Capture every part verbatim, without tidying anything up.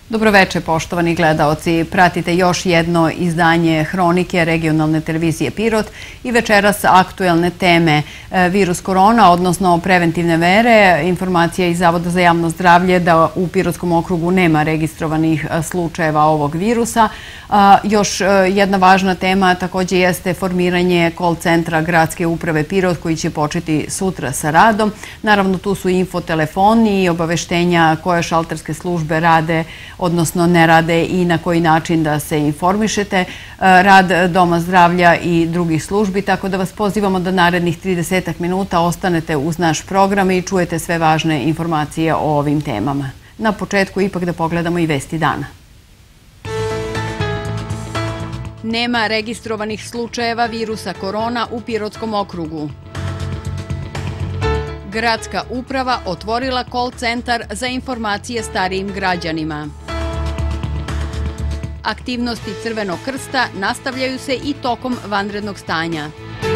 Dobroveče, poštovani gledaoci. Pratite još jedno izdanje Hronike regionalne televizije Pirot i večeras aktuelne teme virus korona, odnosno preventivne mere. Informacija iz Zavoda za javno zdravlje da u Pirotskom okrugu nema registrovanih slučajeva ovog virusa. Još jedna važna tema također jeste formiranje call centra Gradske uprave Pirot koji će početi sutra sa radom. Naravno, tu su infotelefoni i obaveštenja koje šalterske službe rade, odnosno ne rade i na koji način da se informišete, rad Doma zdravlja i drugih službi, tako da vas pozivamo da narednih trideset minuta ostanete uz naš program i čujete sve važne informacije o ovim temama. Na početku ipak da pogledamo i vesti dana. Nema registrovanih slučajeva virusa korona u Pirotskom okrugu. Gradska uprava otvorila call centar za informacije starijim građanima. Aktivnosti Crvenog krsta nastavljaju se i tokom vanrednog stanja.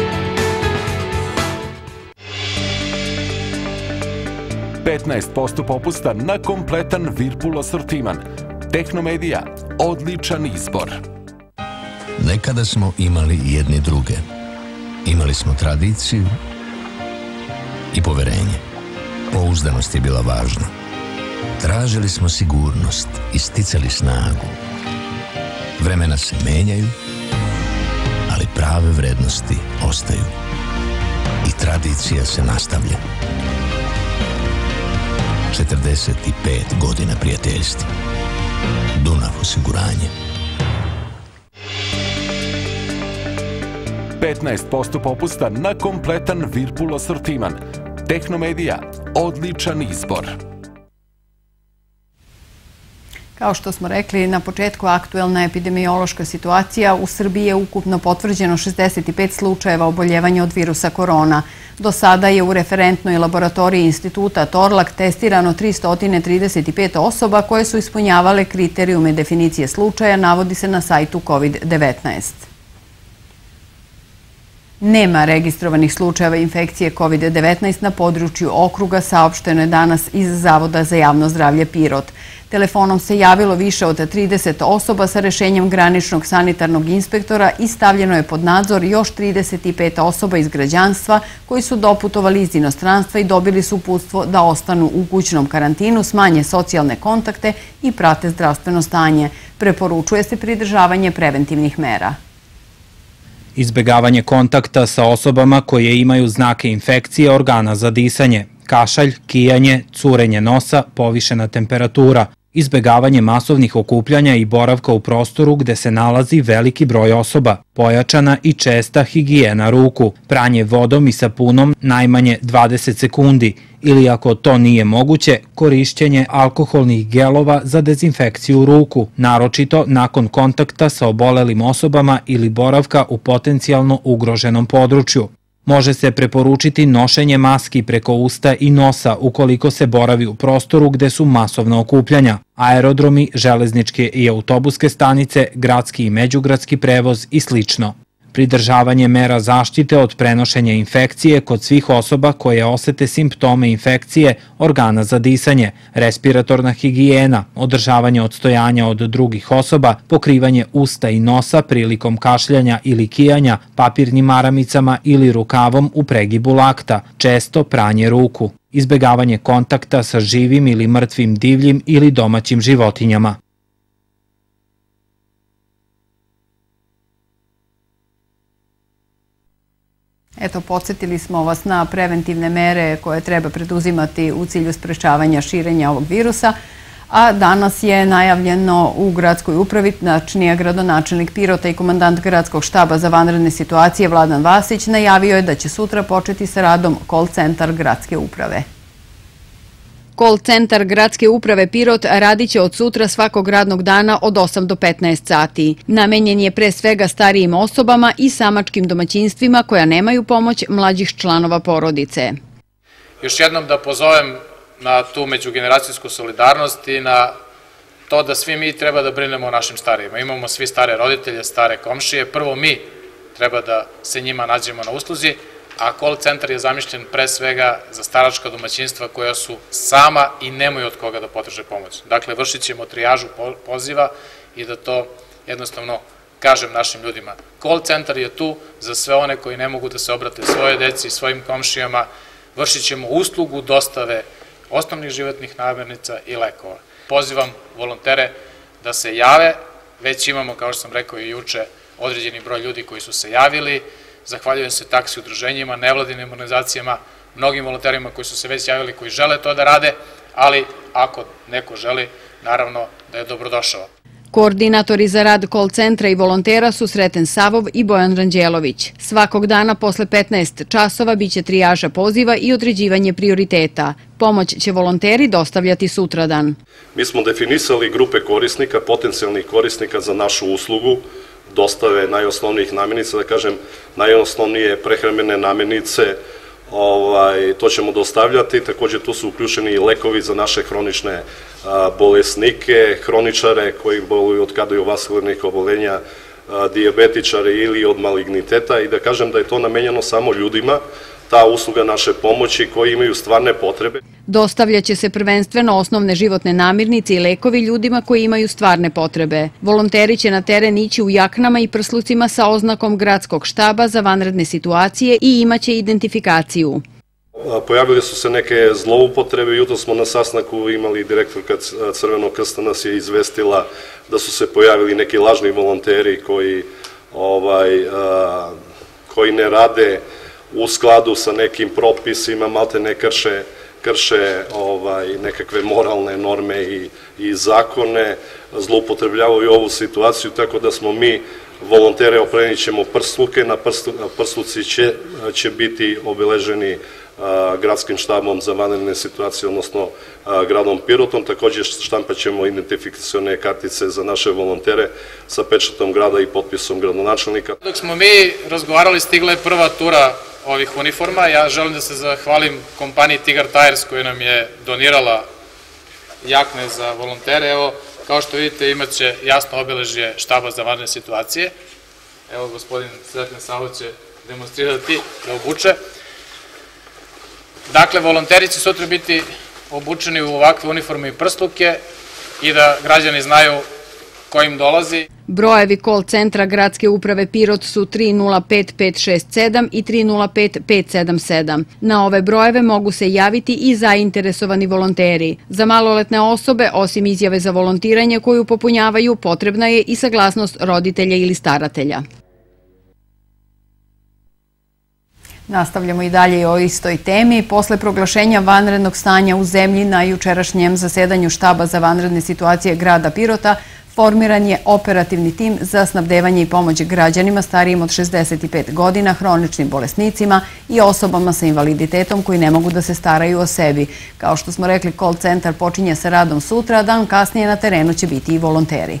petnaest posto popusta na kompletan Whirlpool asortiman. Tehnomedija, odličan izbor. Nekada smo imali jedni druge. Imali smo tradiciju i poverenje. Pouzdanost je bila važna. Tražili smo sigurnost i sticali snagu. Vremena se menjaju, ali prave vrednosti ostaju. I tradicija se nastavlja. četrdeset pet godina prijateljstva. Dunav osiguranje. petnaest posto popusta na kompletan Whirlpool asortiman. Tehnomedija, odličan izbor. Kao što smo rekli na početku, aktuelna epidemiološka situacija. U Srbiji je ukupno potvrđeno šezdeset pet slučajeva oboljevanja od virusa korona. Do sada je u referentnoj laboratoriji instituta Torlak testirano tristo trideset pet osoba koje su ispunjavale kriterijume definicije slučaja, navodi se na sajtu kovid devetnaest. Nema registrovanih slučajeva infekcije kovid devetnaest na području okruga, saopšteno je danas iz Zavoda za javno zdravlje Pirot. Telefonom se javilo više od trideset osoba sa rešenjem graničnog sanitarnog inspektora i stavljeno je pod nadzor još trideset pet osoba iz građanstva koji su doputovali iz inostranstva i dobili su uputstvo da ostanu u kućnom karantinu, smanje socijalne kontakte i prate zdravstveno stanje. Preporučuje se pridržavanje preventivnih mera. Izbegavanje kontakta sa osobama koje imaju znake infekcije organa za disanje, kašalj, kijanje, curenje nosa, povišena temperatura, izbegavanje masovnih okupljanja i boravka u prostoru gde se nalazi veliki broj osoba, pojačana i česta higijena ruku, pranje vodom i sapunom najmanje dvadeset sekundi ili ako to nije moguće, korišćenje alkoholnih gelova za dezinfekciju ruku, naročito nakon kontakta sa obolelim osobama ili boravka u potencijalno ugroženom području. Može se preporučiti nošenje maski preko usta i nosa ukoliko se boravi u prostoru gde su masovna okupljanja, aerodromi, železničke i autobuske stanice, gradski i međugradski prevoz i slično. Pridržavanje mera zaštite od prenošenja infekcije kod svih osoba koje osete simptome infekcije organa za disanje, respiratorna higijena, održavanje odstojanja od drugih osoba, pokrivanje usta i nosa prilikom kašljanja ili kijanja, papirnim maramicama ili rukavom u pregibu lakta, često pranje ruku, izbegavanje kontakta sa živim ili mrtvim divljim ili domaćim životinjama. Eto, podsjetili smo vas na preventivne mere koje treba preduzimati u cilju sprečavanja širenja ovog virusa, a danas je najavljeno u gradskoj upravi, tačnije gradonačelnik Pirota i komandant gradskog štaba za vanredne situacije Vladan Vasić najavio je da će sutra početi sa radom call centar Gradske uprave. Call centar Gradske uprave Pirot radit će od sutra svakog radnog dana od osam do petnaest sati. Namenjen je pre svega starijim osobama i samačkim domaćinstvima koja nemaju pomoć mlađih članova porodice. Još jednom da pozovem na tu međugeneracijsku solidarnost i na to da svi mi treba da brinemo o našim starijima. Imamo svi stare roditelje, stare komšije. Prvo mi treba da se njima nađemo na usluzi, a call centar je zamišljen pre svega za staračka domaćinstva koja su sama i nemaju od koga da potraže pomoć. Dakle, vršit ćemo trijažu poziva i da to jednostavno kažem našim ljudima. Call centar je tu za sve one koji ne mogu da se obrate svoje deci, svojim komšijama. Vršit ćemo uslugu dostave osnovnih životnih namirnica i lekova. Pozivam volontere da se jave, već imamo, kao što sam rekao i juče, određeni broj ljudi koji su se javili. Zahvaljujem se taksi udruženjima, nevladinim organizacijama, mnogim volonterima koji su se već javili, koji žele to da rade, ali ako neko želi, naravno da je dobrodošao. Koordinatori za rad call centra i volontera su Sreten Savov i Bojan Ranđelović. Svakog dana posle petnaest časova biće trijaža poziva i određivanje prioriteta. Pomoć će volonteri dostavljati sutradan. Mi smo definisali grupe korisnika, potencijalnih korisnika za našu uslugu, dostave najosnovnijih namirnica, da kažem najosnovnije prehrambene namirnice, to ćemo dostavljati. Također tu su uključeni i lekovi za naše hronične bolesnike, hroničare koji boluju od kardiovaskularnih oboljenja, dijabetičari ili od maligniteta, i da kažem da je to namenjeno samo ljudima, ta usluga naše pomoći koji imaju stvarne potrebe. Dostavljaće se prvenstveno osnovne životne namirnice i lekovi ljudima koji imaju stvarne potrebe. Volonteri će na teren ići u jaknama i prslucima sa oznakom Gradskog štaba za vanredne situacije i imaće identifikaciju. Pojavili su se neke zloupotrebe. Jutro smo na sastanku imali, direktorka Crvenog krsta nas je izvestila da su se pojavili neki lažni volonteri koji ne rade u skladu sa nekim propisima, malte ne krše krše nekakve moralne norme i zakone, zloupotrebljavaju ovu situaciju, tako da smo mi volontere opremit ćemo prsluke, na prsluci će biti obeleženi gradskim štabom za vanredne situacije, odnosno gradom Pirotom. Također štampat ćemo identifikacione kartice za naše volontere sa pečatom grada i potpisom gradonačelnika. Dok smo mi razgovarali, stigla je prva tura ovih uniforma. Ja želim da se zahvalim kompaniji Tigar Tires koja nam je donirala jakne za volontere. Evo, kao što vidite, imat će jasno obeležje štaba za vanredne situacije. Evo, gospodin Sreten Savo će demonstrirati da obuče. Dakle, volonteri će sutra biti obučeni u ovakve uniforme i prsluke i da građani znaju ko im dolazi. Brojevi call centra Gradske uprave Pirot su tri nula pet pet šest sedam i tri nula pet pet sedam sedam. Na ove brojeve mogu se javiti i zainteresovani volonteri. Za maloletne osobe, osim izjave za volontiranje koju popunjavaju, potrebna je i saglasnost roditelja ili staratelja. Nastavljamo i dalje o istoj temi. Posle proglašenja vanrednog stanja u zemlji na jučerašnjem zasedanju štaba za vanredne situacije grada Pirota formiran je operativni tim za snabdevanje i pomoć građanima starijim od šezdeset pet godina, hroničnim bolesnicima i osobama sa invaliditetom koji ne mogu da se staraju o sebi. Kao što smo rekli, call centar počinje sa radom sutra, a dan kasnije na terenu će biti i volonteri.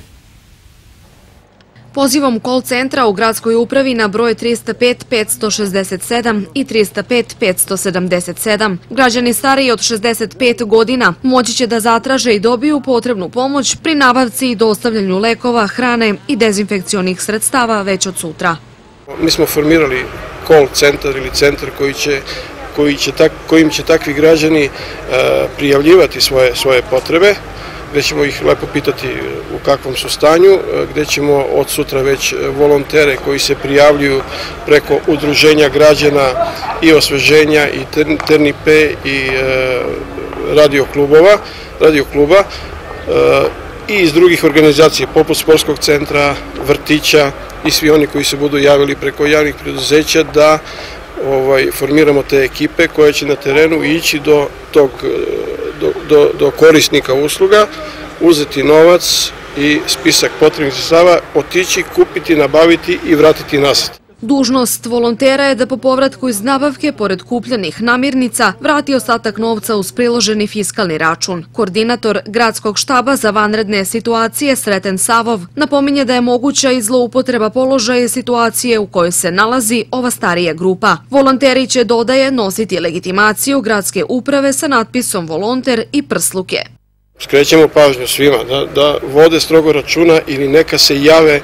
Pozivom call centra u gradskoj upravi na broj trista pet petsto šezdeset sedam i trista pet petsto sedamdeset sedam. Građani stariji od šezdeset pet godina moći će da zatraže i dobiju potrebnu pomoć pri nabavci i dostavljanju lekova, hrane i dezinfekcionih sredstava već od sutra. Mi smo formirali call centar ili centar kojim će takvi građani prijavljivati svoje potrebe, gde ćemo ih lepo pitati u kakvom su stanju, gde ćemo od sutra već volontere koji se prijavljuju preko udruženja građana i osveženja i Ternipe i radio kluba i iz drugih organizacija poput sportskog centra, vrtića i svi oni koji se budu javili preko javnih preduzeća da formiramo te ekipe koje će na terenu ići do tog do korisnika usluga, uzeti novac i spisak potrebnih sredstava, otići, kupiti, nabaviti i vratiti nazad. Dužnost volontera je da po povratku iz nabavke, pored kupljenih namirnica, vrati ostatak novca uz priloženi fiskalni račun. Koordinator Gradskog štaba za vanredne situacije Sreten Savov napominje da je moguća i zloupotreba položaja i situacije u kojoj se nalazi ova starija grupa. Volonteri će, dodaje, nositi legitimaciju gradske uprave sa natpisom volonter i prsluke. Skrećemo pažnju svima da vode strogo računa ili neka se jave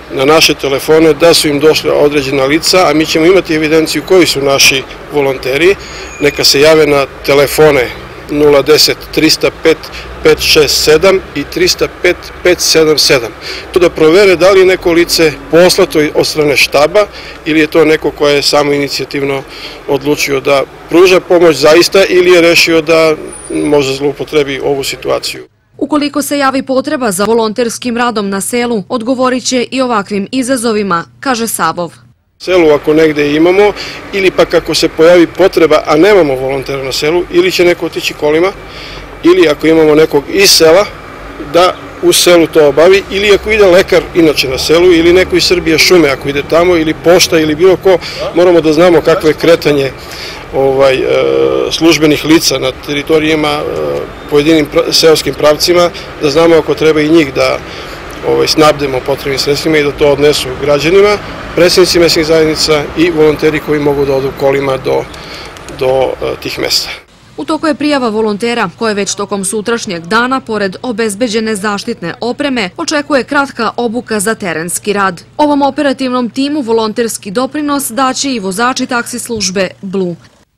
na naše telefone da su im došle određena lica, a mi ćemo imati evidenciju koji su naši volonteri. Neka se jave na telefone nula deset trista pet pet šest sedam i trista pet pet sedam sedam. To da provere da li je neko lice poslato od strane štaba ili je to neko ko je samo inicijativno odlučio da pruža pomoć zaista ili je rešio da možda zloupotrebi ovu situaciju. Ukoliko se javi potreba za volonterskim radom na selu, odgovorit će i ovakvim izazovima, kaže Sabov. Selu ako negde imamo ili pak ako se pojavi potreba, a nemamo volontera na selu, ili će neko otići kolima, ili ako imamo nekog iz sela, da u selu to obavi, ili ako ide lekar inače na selu, ili neko iz Srbije šume ako ide tamo, ili pošta, ili bilo ko, moramo da znamo kakvo je kretanje ovaj, službenih lica na teritorijama, pojedinim seoskim pravcima, da znamo ako treba i njih da ovaj, snabdemo potrebnim sredstvima i da to odnesu građanima, predsjednici mesnih zajednica i volonteri koji mogu da odu kolima do, do tih mesta. U toku je prijava volontera koje već tokom sutrašnjeg dana, pored obezbeđene zaštitne opreme, očekuje kratka obuka za terenski rad. Ovom operativnom timu volonterski doprinos daće i vozači taksi službe Blue.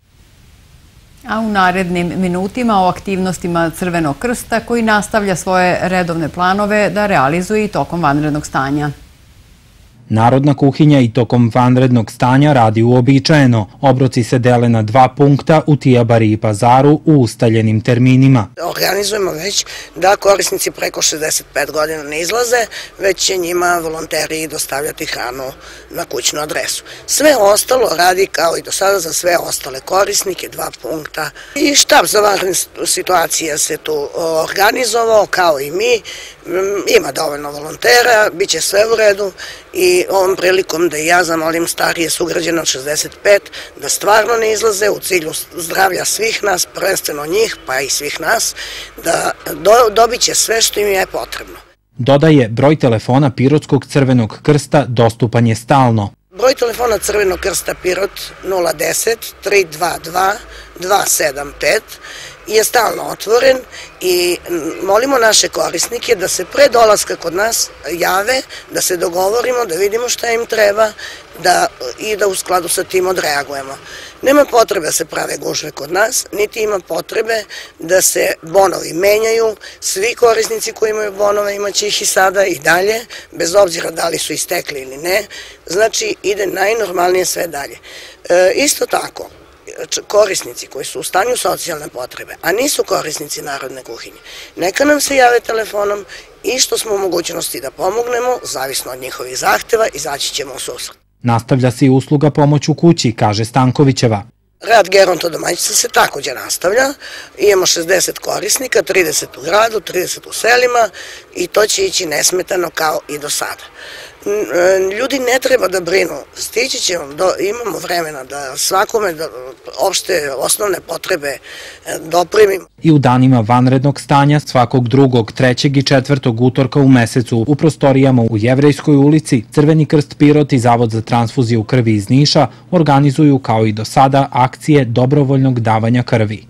A u narednim minutima o aktivnostima Crvenog krsta koji nastavlja svoje redovne planove da realizuje i tokom vanrednog stanja. Narodna kuhinja i tokom vanrednog stanja radi uobičajeno. Obroci se dele na dva punkta u Tijabari i Pazaru u ustaljenim terminima. Organizujemo već da korisnici preko šezdeset pet godina ne izlaze, već će njima volonteri dostavljati hranu na kućnu adresu. Sve ostalo radi kao i do sada za sve ostale korisnike, dva punkta. I štab za vanredne situacije se tu organizovao, kao i mi. Ima dovoljno volontera, bit će sve u redu i ovom prilikom da i ja zamolim starije sugrađane od šezdeset pet da stvarno ne izlaze u cilju zdravlja svih nas, prvenstveno njih, pa i svih nas, da dobit će sve što im je potrebno. Dodaje, broj telefona Pirotskog Crvenog krsta dostupan je stalno. Broj telefona Crvenog krsta Pirot nula deset tri dva dva dva sedam pet je stalno otvoren i molimo naše korisnike da se pre dolaska kod nas jave, da se dogovorimo, da vidimo šta im treba da, i da u skladu sa tim odreagujemo. Nema potrebe da se prave gužve kod nas, niti ima potrebe da se bonovi menjaju. Svi korisnici koji imaju bonove imaće ih i sada i dalje, bez obzira da li su istekli ili ne. Znači, ide najnormalnije sve dalje. E, isto tako, korisnici koji su u stanju socijalne potrebe, a nisu korisnici Narodne kuhinje, neka nam se jave telefonom i što smo u mogućnosti da pomognemo, zavisno od njihovih zahteva, izaći ćemo u susret. Nastavlja se i usluga pomoć u kući, kaže Stankovićeva. Rad gerontodomaćica se takođe nastavlja, imamo šezdeset korisnika, trideset u gradu, trideset u selima i to će ići nesmetano kao i do sada. Ljudi ne treba da brinu, stići ćemo, imamo vremena da svakome opšte osnovne potrebe doprimimo. I u danima vanrednog stanja svakog drugog, trećeg i četvrtog utorka u mesecu u prostorijama u Jevrejskoj ulici Crveni krst Pirot i Zavod za transfuziju krvi iz Niša organizuju kao i do sada akcije dobrovoljnog davanja krvi.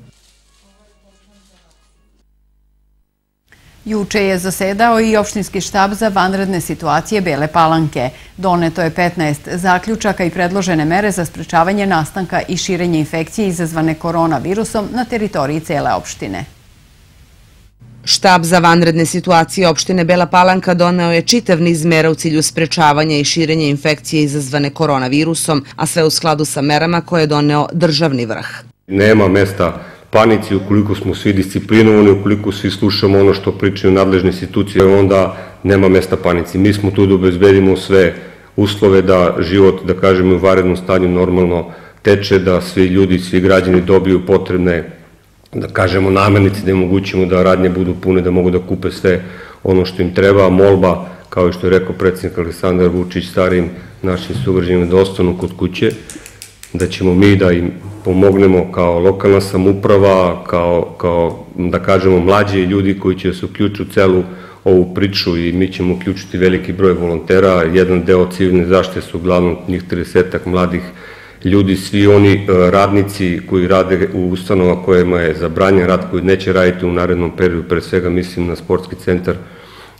Juče je zasedao i opštinski štab za vanredne situacije Bele Palanke. Doneto je petnaest zaključaka i predložene mere za sprečavanje nastanka i širenje infekcije izazvane koronavirusom na teritoriji cele opštine. Štab za vanredne situacije opštine Bela Palanka doneo je čitav niz mera u cilju sprečavanja i širenja infekcije izazvane koronavirusom, a sve u skladu sa merama koje je doneo državni vrh. Nema mesta panici, ukoliko smo svi disciplinovani, ukoliko svi slušamo ono što pričaju nadležne institucije, onda nema mesta panici. Mi smo tu da obezbedimo sve uslove da život, da kažemo, u vanrednom stanju normalno teče, da svi ljudi, svi građani dobiju potrebne, da kažemo, namirnice, da im omogućimo da radnje budu pune, da mogu da kupe sve ono što im treba. Molba, kao i što je rekao predsjednik Aleksandar Vučić, starijim našim sugrađanima da ostanu kod kuće, da ćemo mi da im pomognemo kao lokalna samouprava, kao, kao da kažemo, mlađi ljudi koji će se uključiti u celu ovu priču i mi ćemo uključiti veliki broj volontera. Jedan deo civilne zaštite su uglavnom njih tridesetak mladih ljudi, svi oni radnici koji rade u ustanovama kojima je zabranjen rad, koji neće raditi u narednom periodu, pre svega mislim na sportski centar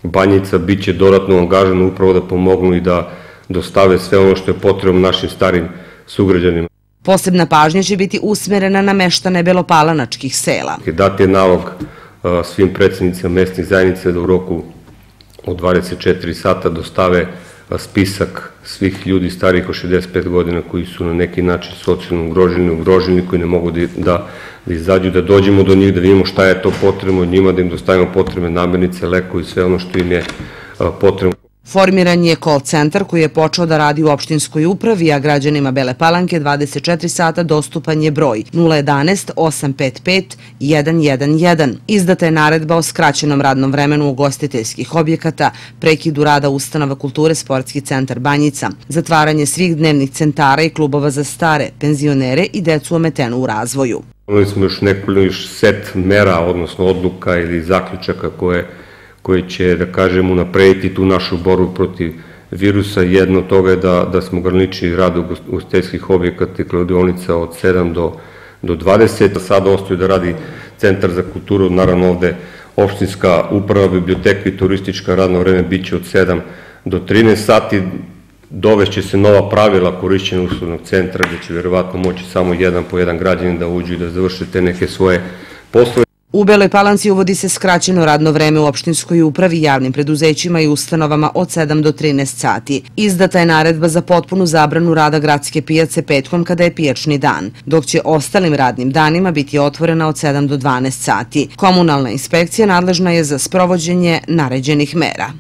Banjica bit će dodatno angažano upravo da pomognu i da dostave sve ono što je potrebno našim starim sugrađanima. Posebna pažnja će biti usmerena na meštane belopalanačkih sela. Dati je nalog svim predsjednicima mesnih zajednica da u roku od dvadeset četiri sata dostave spisak svih ljudi starijih od šezdeset pet godina koji su na neki način socijalno ugroženi, ugroženi, koji ne mogu da izađu, da dođemo do njih, da vidimo šta je to potrebno od njima, da im dostavimo potrebne namirnice, lekovi i sve ono što im je potrebno. Formiran je call centar koji je počeo da radi u opštinskoj upravi, a građanima Bele Palanke dvadeset četiri sata dostupan je broj nula jedanaest osam pet pet jedan jedan jedan. Izdata je naredba o skraćenom radnom vremenu ugostiteljskih objekata, prekidu rada ustanova kulture Sportski centar Banjica, zatvaranje svih dnevnih centara i klubova za stare, penzionere i decu ometenu u razvoju. Imali smo još nekoliko set mera, odnosno odluka ili zaključaka koje koji će, da kažem, unaprediti tu našu borbu protiv virusa. Jedno od toga je da smo ograničili rad ugostiteljskih objekata i kladionica od sedam do dvadeset. Sada ostaju da radi Centar za kulturu, naravno ovde opštinska uprava, biblioteka i turistička, radno vreme bit će od sedam do trinaest sati. Dovešće se nova pravila korišćenja uslužnog centra, gde će verovatno moći samo jedan po jedan građanin da uđu i da završe te neke svoje poslove. U Beloj Palanci uvodi se skraćeno radno vreme u opštinskoj upravi, javnim preduzećima i ustanovama od sedam do trinaest sati. Izdata je naredba za potpunu zabranu rada gradske pijace petkom kada je pijačni dan, dok će ostalim radnim danima biti otvorena od sedam do dvanaest sati. Komunalna inspekcija nadležna je za sprovođenje naređenih mera.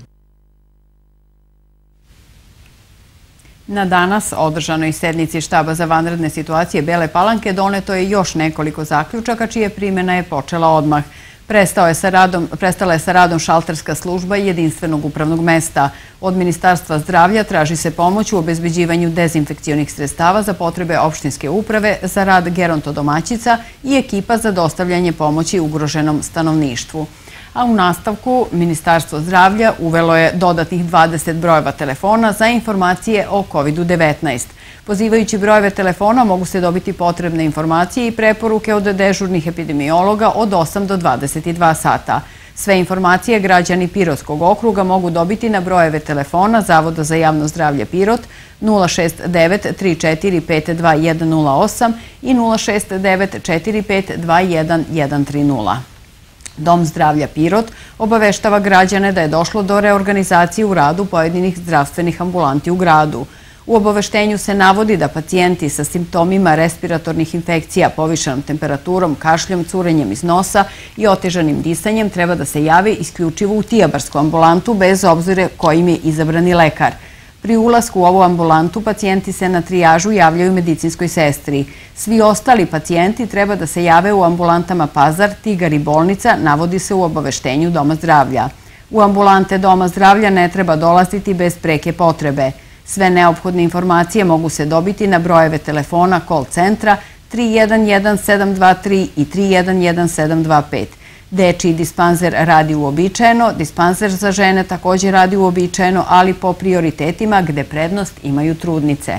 Na danas održanoj sednici štaba za vanredne situacije Bele Palanke doneto je još nekoliko zaključaka čije primjena je počela odmah. Prestala je sa radom šalterska služba jedinstvenog upravnog mesta. Od Ministarstva zdravlja traži se pomoć u obezbeđivanju dezinfekcionih sredstava za potrebe opštinske uprave, za rad gerontodomaćica i ekipa za dostavljanje pomoći ugroženom stanovništvu. A u nastavku Ministarstvo zdravlja uvelo je dodatnih dvadeset brojeva telefona za informacije o kovid devetnaest. Pozivajući brojeve telefona mogu se dobiti potrebne informacije i preporuke od dežurnih epidemiologa od osam do dvadeset dva sata. Sve informacije građani Pirotskog okruga mogu dobiti na brojeve telefona Zavoda za javno zdravlje Pirot nula šest devet tri četiri pet dva jedan nula osam i nula šest devet četiri pet dva jedan jedan tri nula. Dom zdravlja Pirot obaveštava građane da je došlo do reorganizacije u radu pojedinih zdravstvenih ambulanti u gradu. U obaveštenju se navodi da pacijenti sa simptomima respiratornih infekcija, povišenom temperaturom, kašljom, curenjem iz nosa i otežanim disanjem treba da se jave isključivo u tijabarsku ambulantu bez obzira kojim je izabrani lekar. Pri ulasku u ovu ambulantu pacijenti se na trijažu javljaju medicinskoj sestri. Svi ostali pacijenti treba da se jave u ambulantama Pazar, Tigar i Bolnica, navodi se u obaveštenju Doma zdravlja. U ambulante Doma zdravlja ne treba dolaziti bez preke potrebe. Sve neophodne informacije mogu se dobiti na brojeve telefona call centra tri jedan jedan sedam dva tri i tri jedan jedan sedam dva pet. Dečiji dispanzer radi uobičajeno, dispanzer za žene također radi uobičajeno, ali po prioritetima gde prednost imaju trudnice.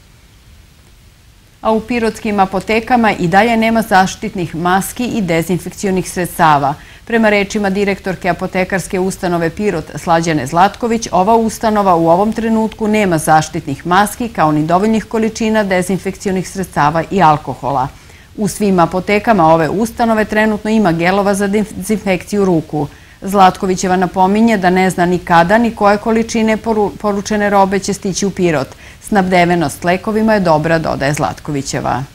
A u pirotskim apotekama i dalje nema zaštitnih maski i dezinfekcionih sredstava. Prema rečima direktorke apotekarske ustanove Pirot Slađane Zlatković, ova ustanova u ovom trenutku nema zaštitnih maski kao ni dovoljnih količina dezinfekcionih sredstava i alkohola. U svim apotekama ove ustanove trenutno ima gelova za dezinfekciju ruku. Zlatkovićeva napominje da ne zna ni kada ni koje količine poručene robe će stići u Pirot. Snabdevenost lekovima je dobra, dodaje Zlatkovićeva.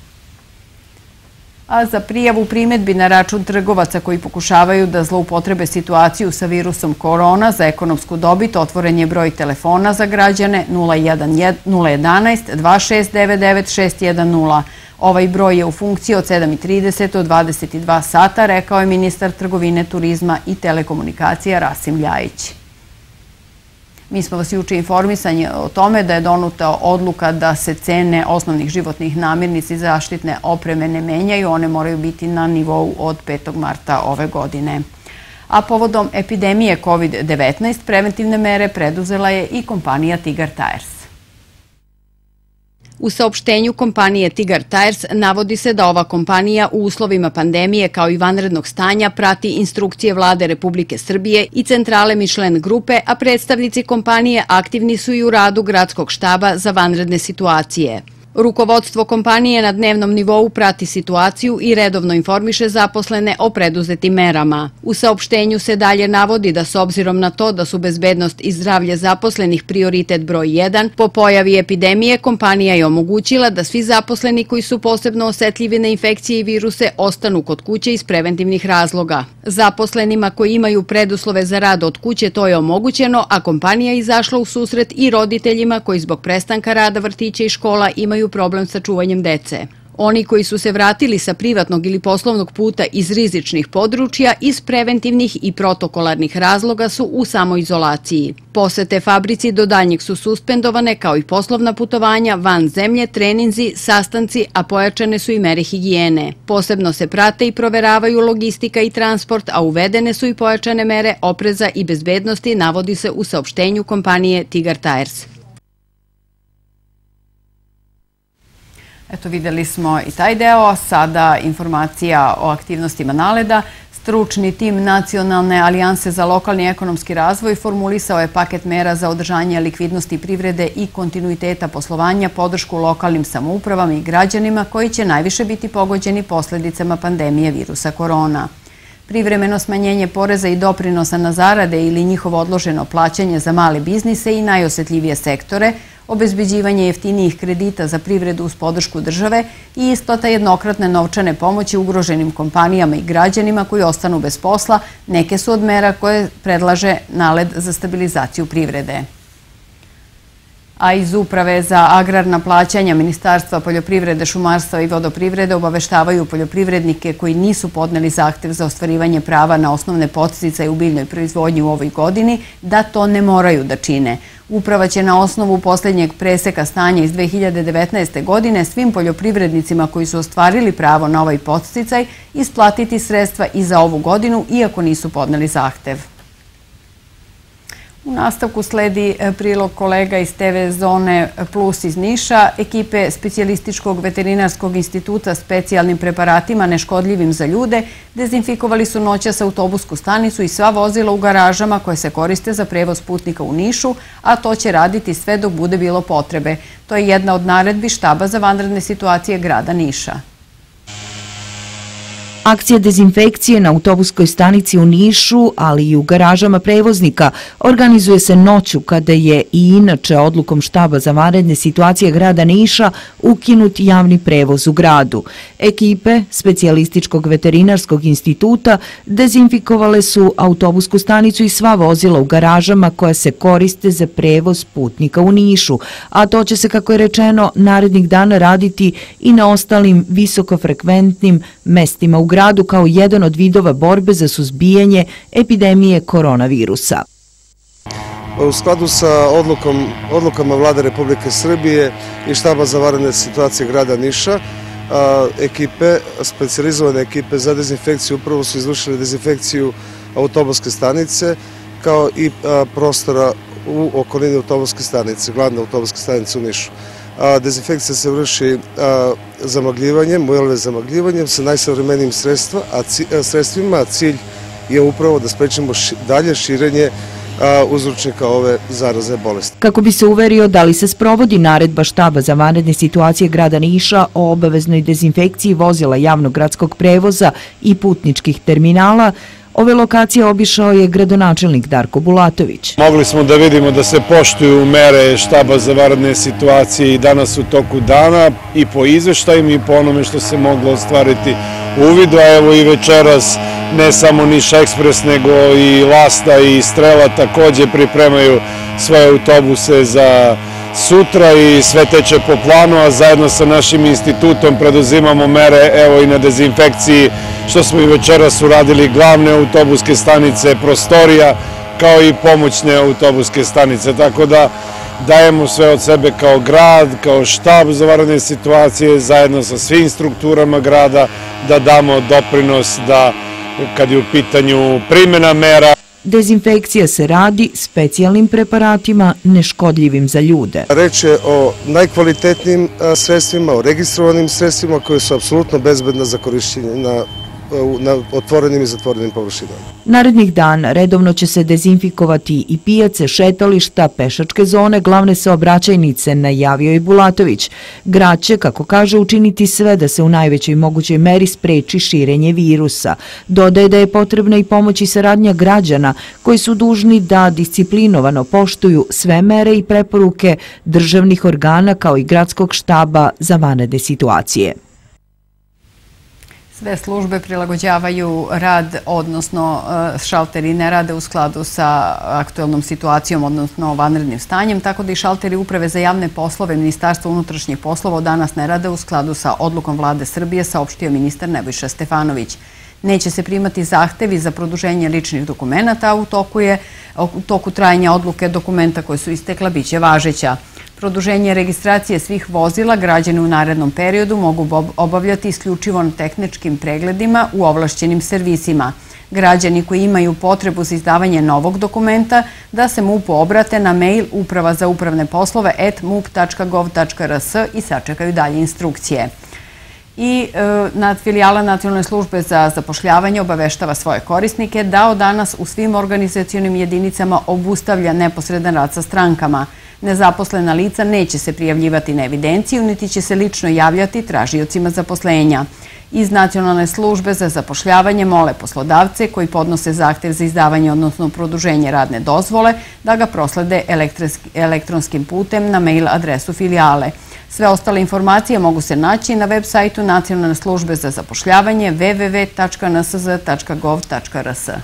A za prijavu primedbi na račun trgovaca koji pokušavaju da zloupotrebe situaciju sa virusom korona za ekonomsku dobit otvoren je broj telefona za građane nula jedanaest dva šest devet devet šest jedan nula. Ovaj broj je u funkciji od sedam i trideset do dvadeset dva sata, rekao je ministar trgovine, turizma i telekomunikacija Rasim Ljajić. Mi smo vas juče informisani o tome da je donuta odluka da se cene osnovnih životnih namirnica i zaštitne opreme ne menjaju, one moraju biti na nivou od petog marta ove godine. A povodom epidemije kovid devetnaest preventivne mere preduzela je i kompanija Tigar Tires. U saopštenju kompanije Tigar Tires navodi se da ova kompanija u uslovima pandemije kao i vanrednog stanja prati instrukcije Vlade Republike Srbije i centrale Michelin grupe, a predstavnici kompanije aktivni su i u radu Gradskog štaba za vanredne situacije. Rukovodstvo kompanije na dnevnom nivou prati situaciju i redovno informiše zaposlene o preduzetim merama. U saopštenju se dalje navodi da s obzirom na to da su bezbednost i zdravlje zaposlenih prioritet broj jedan, po pojavi epidemije kompanija je omogućila da svi zaposleni koji su posebno osetljivi na infekcije i viruse ostanu kod kuće iz preventivnih razloga. Zaposlenima koji imaju preduslove za rad od kuće to je omogućeno, a kompanija je izašla u susret i roditeljima koji zbog prestanka rada vrtića i škola imaju problem sa čuvanjem dece. Oni koji su se vratili sa privatnog ili poslovnog puta iz rizičnih područja iz preventivnih i protokolarnih razloga su u samoizolaciji. Posete fabrici do daljnjeg su suspendovane kao i poslovna putovanja van zemlje, treninzi, sastanci, a pojačane su i mere higijene. Posebno se prate i proveravaju logistika i transport, a uvedene su i pojačane mere opreza i bezbednosti, navodi se u saopštenju kompanije Tigar Tires. Eto, videli smo i taj deo. Sada informacija o aktivnostima NALED-a. Stručni tim Nacionalne alijanse za lokalni ekonomski razvoj formulisao je paket mera za održanje likvidnosti privrede i kontinuiteta poslovanja, podršku lokalnim samoupravama i građanima koji će najviše biti pogođeni posledicama pandemije virusa korona. Privremeno smanjenje poreza i doprinosa na zarade ili njihovo odloženo plaćanje za male biznise i najosetljivije sektore, obezbeđivanje jeftinijih kredita za privredu uz podršku države i isplata jednokratne novčane pomoći ugroženim kompanijama i građanima koji ostanu bez posla, neke su od mera koje predlaže NALED za stabilizaciju privrede. A iz Uprave za agrarna plaćanja Ministarstva poljoprivrede, šumarstva i vodoprivrede obaveštavaju poljoprivrednike koji nisu podneli zahtev za ostvarivanje prava na osnovne podsticaje u biljnoj proizvodnji u ovoj godini da to ne moraju da čine. Uprava će na osnovu posljednjeg preseka stanja iz dve hiljade devetnaeste. godine svim poljoprivrednicima koji su ostvarili pravo na ovaj podsticaj isplatiti sredstva i za ovu godinu, iako nisu podneli zahtev. U nastavku sledi prilog kolega iz te ve Zone Plus iz Niša. Ekipe Specijalističkog veterinarskog instituta specijalnim preparatima neškodljivim za ljude dezinfikovali su noćas autobusku stanicu i sva vozila u garažama koje se koriste za prevoz putnika u Nišu, a to će raditi sve dok bude bilo potrebe. To je jedna od naredbi Štaba za vanredne situacije grada Niša. Akcija dezinfekcije na autobuskoj stanici u Nišu, ali i u garažama prevoznika, organizuje se noću kada je i inače odlukom Štaba za vanredne situacije grada Niša ukinut javni prevoz u gradu. Ekipe Specijalističkog veterinarskog instituta dezinfikovale su autobusku stanicu i sva vozila u garažama koja se koriste za prevoz putnika u Nišu, a to će se, kako je rečeno, narednih dana raditi i na ostalim visokofrekventnim mestima u gradu. gradu kao jedan od vidova borbe za suzbijanje epidemije koronavirusa. U skladu sa odlukom, odlukama Vlade Republike Srbije i Štaba za vanredne situacije grada Niša, ekipe, specijalizovane ekipe za dezinfekciju upravo su izvršili dezinfekciju autobuske stanice kao i prostora u okolini autobuske stanice, glavne autobuske stanice u Nišu. Dezinfekcija se vrši zamagljivanjem, ujele zamagljivanjem sa najsavremenijim sredstvima, a cilj je upravo da sprečimo dalje širenje uzročnika ove zaraze bolesti. Kako bi se uverio da li se sprovodi naredba Štaba za vanredne situacije grada Niša o obaveznoj dezinfekciji vozila javnog gradskog prevoza i putničkih terminala, ove lokacije obišao je gradonačelnik Darko Bulatović. Mogli smo da vidimo da se poštuju mere Štaba za vanredne situacije i danas u toku dana i po izveštajima i po onome što se moglo ostvariti u uvidu, a evo i večeras ne samo Niš Ekspres nego i Lasta i Strela takođe pripremaju svoje autobuse za sutra i sve teče po planu, a zajedno sa našim institutom preduzimamo mere evo i na dezinfekciji, što smo i večeras uradili glavne autobuske stanice, prostorija, kao i pomoćne autobuske stanice. Tako da dajemo sve od sebe kao grad, kao Štab za vanredne situacije, zajedno sa svim strukturama grada, da damo doprinos da, kad je u pitanju primjena mera. Dezinfekcija se radi specijalnim preparatima neškodljivim za ljude. Reč je o najkvalitetnijim sredstvima, o registrovanim sredstvima koje su apsolutno bezbedna za korišćenje na na otvorenim i zatvorenim površinama. Narednih dana redovno će se dezinfikovati i pijace, šetališta, pešačke zone, glavne saobraćajnice, najavio je Bulatović. Grad će, kako kaže, učiniti sve da se u najvećoj mogućoj meri spreči širenje virusa. Dodaje da je potrebna i pomoć i saradnja građana koji su dužni da disciplinovano poštuju sve mere i preporuke državnih organa kao i gradskog štaba za vanredne situacije. Sve službe prilagođavaju rad, odnosno šalteri ne rade u skladu sa aktuelnom situacijom, odnosno vanrednim stanjem, tako da i šalteri Uprave za javne poslove Ministarstva unutrašnjih poslova od danas ne rade u skladu sa odlukom Vlade Srbije, saopštio ministar Nebojša Stefanović. Neće se primati zahtevi za produženje ličnih dokumenta, a u toku je, u toku trajanja odluke dokumenta koje su istekla biće važeća. Produženje registracije svih vozila građani u narednom periodu mogu obavljati isključivo na tehničkim pregledima u ovlašćenim servisima. Građani koji imaju potrebu za izdavanje novog dokumenta da se MUP-u obrate na mail uprava za upravne poslove at mup tačka gov tačka rs i sačekaju dalje instrukcije. I filijala Nacionalne službe za zapošljavanje obaveštava svoje korisnike da od danas u svim organizacionim jedinicama obustavlja neposredan rad sa strankama. Nezaposlena lica neće se prijavljivati na evidenciju, niti će se lično javljati tražiocima zaposlenja. Iz Nacionalne službe za zapošljavanje mole poslodavce koji podnose zahtev za izdavanje, odnosno produženje radne dozvole, da ga proslede elektronskim putem na mail adresu filijale. Sve ostale informacije mogu se naći na web sajtu Nacionalne službe za zapošljavanje w w w tačka n s z tačka gov tačka r s.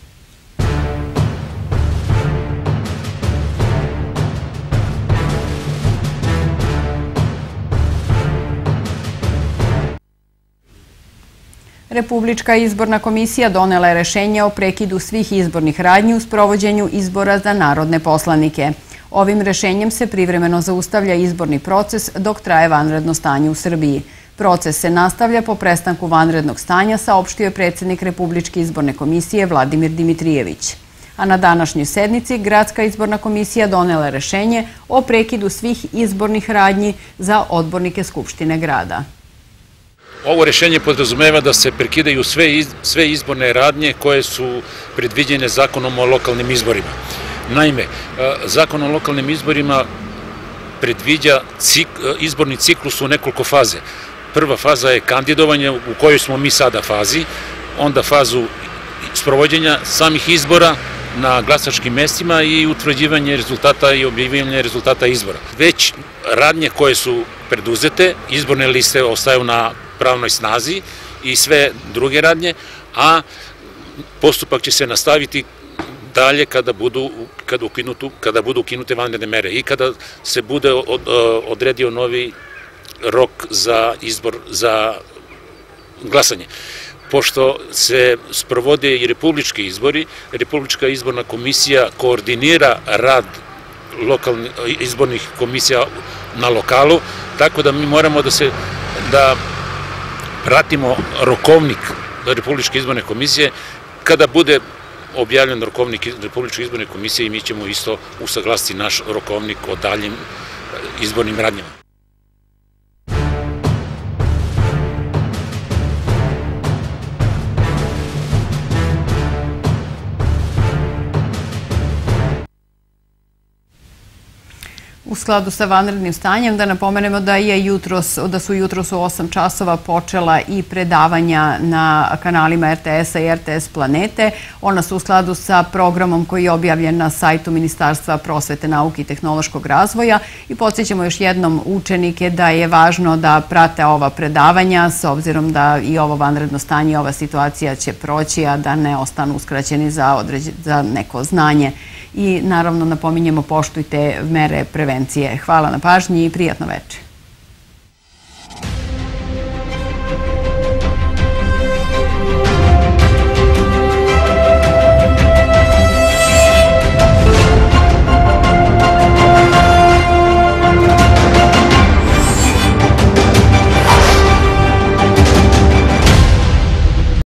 Republička izborna komisija donela je rešenje o prekidu svih izbornih radnji u sprovođenju izbora za narodne poslanike. Ovim rešenjem se privremeno zaustavlja izborni proces dok traje vanredno stanje u Srbiji. Proces se nastavlja po prestanku vanrednog stanja, saopštio je predsjednik Republičke izborne komisije Vladimir Dimitrijević. A na današnjoj sednici Gradska izborna komisija donela je rešenje o prekidu svih izbornih radnji za odbornike Skupštine grada. Ovo rešenje podrazumeva da se prekidaju sve izborne radnje koje su predviđene zakonom o lokalnim izborima. Naime, zakon o lokalnim izborima predviđa izborni ciklus u nekoliko faze. Prva faza je kandidovanje u kojoj smo mi sada fazi, onda fazu sprovođenja samih izbora na glasačkim mestima i utvrđivanje rezultata i objavljivanje rezultata izbora. Već radnje koje su preduzete, izborne liste ostaju na pravnoj snazi i sve druge radnje, a postupak će se nastaviti dalje kada budu, kada ukinutu, kada budu ukinute vanredne mere i kada se bude odredio novi rok za izbor, za glasanje. Pošto se sprovode i republički izbori, Republička izborna komisija koordinira rad lokalnih izbornih komisija na lokalu, tako da mi moramo da se da pratimo rokovnik Republičke izborne komisije. Kada bude objavljen rokovnik Republičke izborne komisije i mi ćemo isto usaglasiti naš rokovnik o daljim izbornim radnjama. U skladu sa vanrednim stanjem da napomenemo da je jutros, da su jutros u osam časova počela i predavanja na kanalima R T S-a i R T S Planete. Ona su u skladu sa programom koji je objavljen na sajtu Ministarstva prosvete, nauke i tehnološkog razvoja i podsjećamo još jednom učenike da je važno da prate ova predavanja s obzirom da i ovo vanredno stanje i ova situacija će proći, a da ne ostanu uskraćeni za, za neko znanje. I naravno napominjemo poštujte mere prevencije. Hvala na pažnji i prijatno večer.